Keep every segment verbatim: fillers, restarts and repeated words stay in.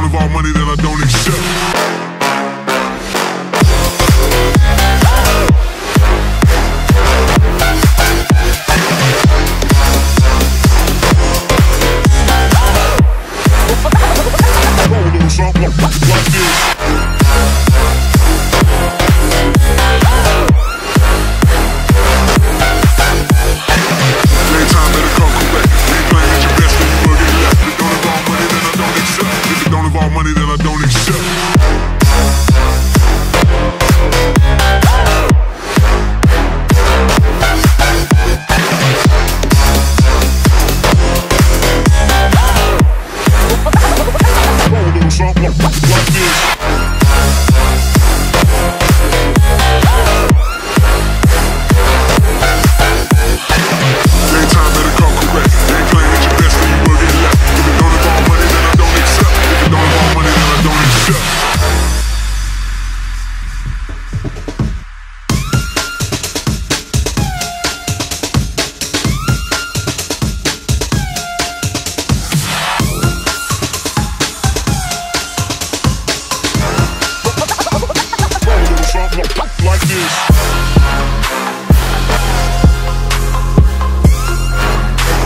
involve money that I don't accept. Something like this. Daytime better come correct. Ain't playing at your best when you will get left. If it don't involve money, then I don't accept. If it don't involve money, then I don't accept. Something like this. Daytime better come correct. Ain't playing at your best when you will get left. If it don't involve money, then I don't accept. If it don't involve money, then I don't accept. Like this.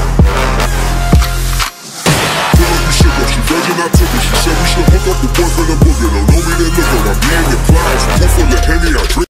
She virgin, I took her. She said we should hook up. The boyfriend